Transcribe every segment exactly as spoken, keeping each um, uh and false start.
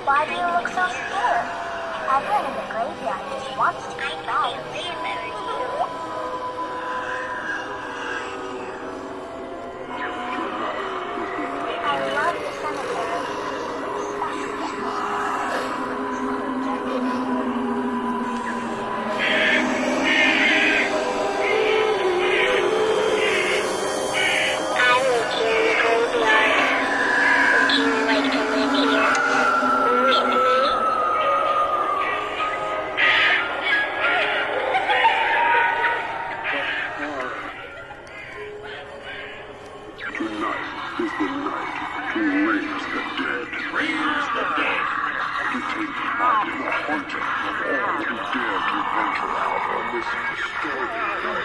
Why do you look so scared? Everyone in the graveyard just wants to get back. I love the cemetery. I live here in the graveyard. Would you like to live here with me? Tonight is the night to raise the dead. Raise the dead. To take part in the haunting of all who dare to venture out on this historic night.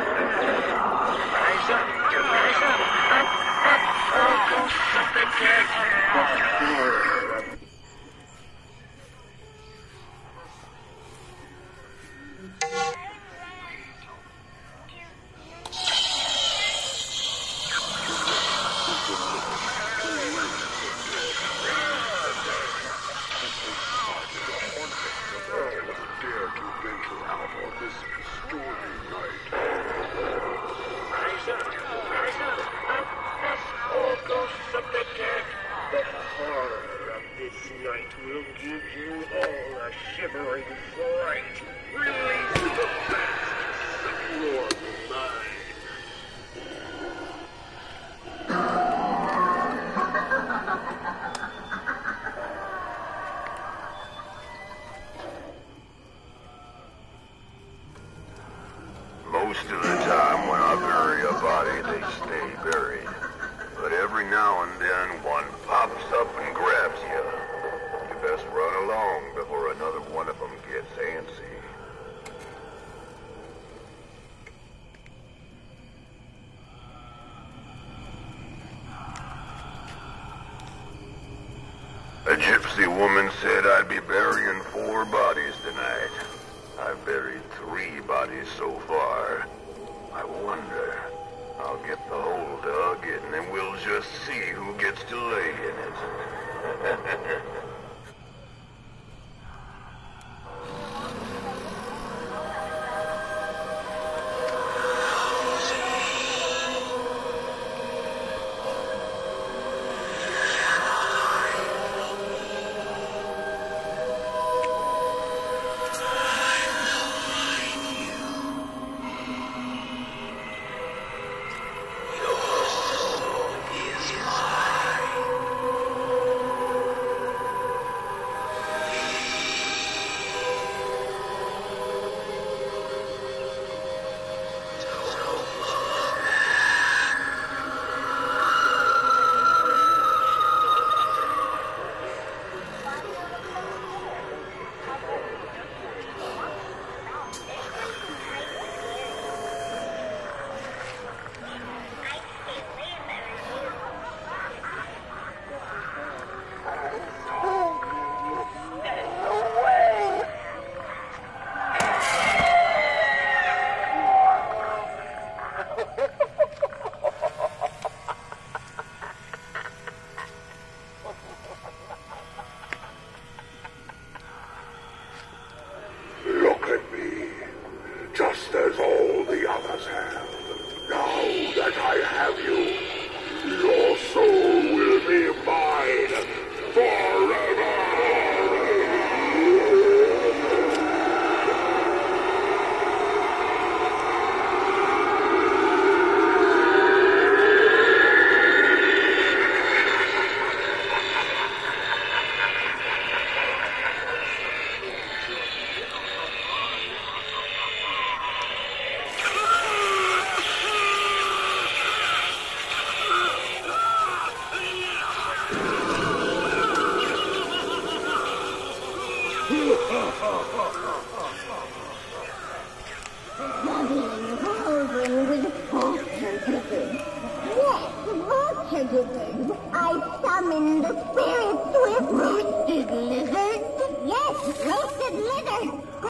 Rise up, rise up, up, up, all ghosts of the dead. The horror of will give you all a shivering fright. Release the beasts of your mind. Most of the time when I bury a body, they stay buried. But every now and then, one pops up and grabs you. Best run along before another one of them gets antsy. A gypsy woman said I'd be burying four bodies tonight. I've buried three bodies so far. I wonder. I'll get the hole dug and then we'll just see who gets to lay in it. Just as all the others have. Now that I have you, your soul will be mine forever! I summoned the spirits with roasted lizards. Yes, roasted lizards.